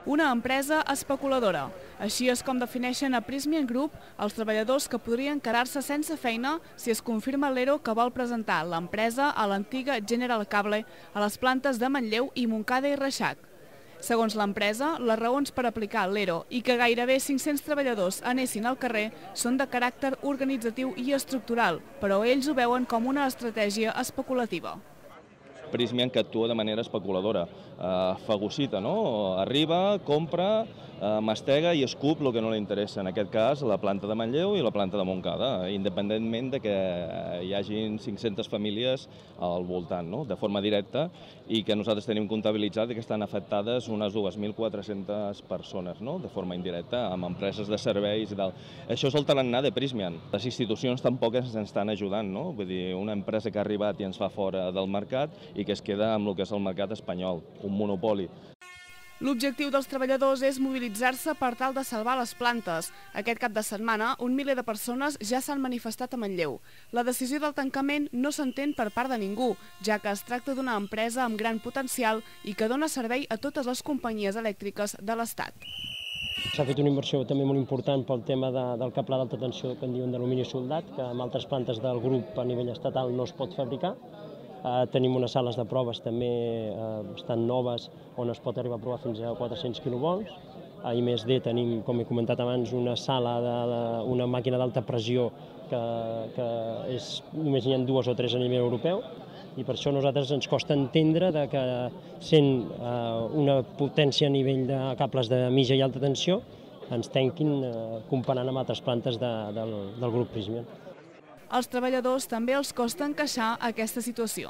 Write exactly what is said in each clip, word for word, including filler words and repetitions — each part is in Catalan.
una empresa especuladora. Així és com defineixen a Prysmian Group els treballadors que podrien quedar-se sense feina si es confirma l'ERO que vol presentar l'empresa a l'antiga General Cable a les plantes de Manlleu i Montcada i Reixac. Segons l'empresa, les raons per aplicar l'ERO i que gairebé cinc-cents treballadors anessin al carrer són de caràcter organitzatiu i estructural, però ells ho veuen com una estratègia especulativa. Prysmian que actua de manera especuladora, eh, fagocita, no? Arriba, compra, eh, mastega i escup el que no li interessa, en aquest cas la planta de Manlleu i la planta de Montcada, independentment de que hi hagin cinc-centes famílies al voltant, no? De forma directa, i que nosaltres tenim comptabilitzat que estan afectades unes dues mil quatre-centes persones, no? De forma indirecta, amb empreses de serveis i tal. Això és el tarannà de Prysmian. Les institucions tampoc ens estan ajudant, no? Vull dir, una empresa que ha arribat i ens fa fora del mercat i que es queda amb el que és el mercat espanyol, un monopoli. L'objectiu dels treballadors és mobilitzar-se per tal de salvar les plantes. Aquest cap de setmana, un miler de persones ja s'han manifestat a Manlleu. La decisió del tancament no s'entén per part de ningú, ja que es tracta d'una empresa amb gran potencial i que dona servei a totes les companyies elèctriques de l'Estat. S'ha fet una inversió també molt important pel tema de, del cable d'alta tensió que en diuen d'alumini soldat, que amb altres plantes del grup a nivell estatal no es pot fabricar. Uh, tenim unes sales de proves també uh, bastant noves on es pot arribar a provar fins a quatre-cents quilovolts. A I més D tenim, com he comentat abans, una sala, de, de, una màquina d'alta pressió que, que és, només n'hi ha dues o tres a nivell europeu, i per això a nosaltres ens costa entendre de que sent uh, una potència a nivell de cables de mitja i alta tensió ens tanquin uh, comparant amb altres plantes de, del, del grup Prysmian. Als treballadors també els costa encaixar aquesta situació.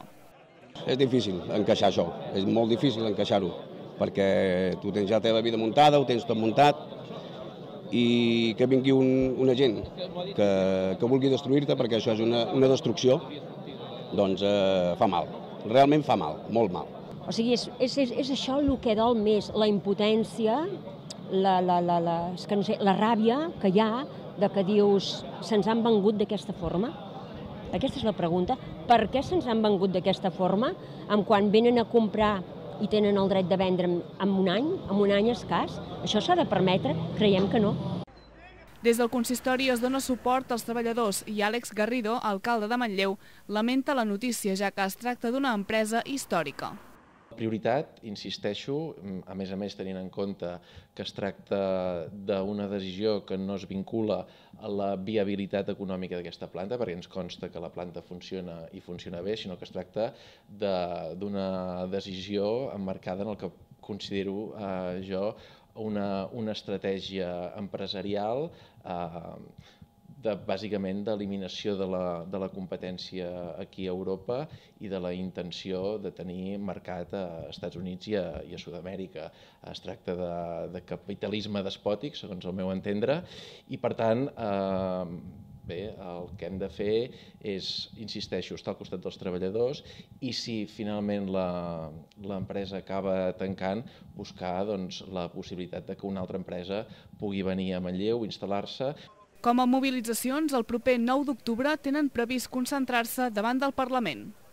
És difícil encaixar això, és molt difícil encaixar-ho, perquè tu tens ja la vida muntada, ho tens tot muntat, i que vingui un, una gent que, que vulgui destruir-te, perquè això és una, una destrucció, doncs eh, fa mal, realment fa mal, molt mal. O sigui, és, és, és això el que dol més, la impotència, la, la, la, la, és que no sé, la ràbia que hi ha de que dius, se'ns han vengut d'aquesta forma? Aquesta és la pregunta. Per què se'ns han vengut d'aquesta forma? Amb quan venen a comprar i tenen el dret de vendre en un any, en un any escàs? Això s'ha de permetre? Creiem que no. Des del consistori es dona suport als treballadors i Àlex Garrido, alcalde de Manlleu, lamenta la notícia, ja que es tracta d'una empresa històrica. Prioritat, insisteixo, a més a més tenint en compte que es tracta d'una decisió que no es vincula a la viabilitat econòmica d'aquesta planta, perquè ens consta que la planta funciona i funciona bé, sinó que es tracta d'una decisió emmarcada en el que considero eh, jo una, una estratègia empresarial eh, de, bàsicament d'eliminació de, la, de la competència aquí a Europa i de la intenció de tenir mercat a Estats Units i a, i a Sud-amèrica. Es tracta de, de capitalisme despòtic, segons el meu entendre, i per tant, eh, bé, el que hem de fer és, insisteixo, estar al costat dels treballadors i si finalment l'empresa acaba tancant, buscar doncs, la possibilitat de que una altra empresa pugui venir a Manlleu, instal·lar-se. Com a mobilitzacions, el proper nou d'octubre tenen previst concentrar-se davant del Parlament.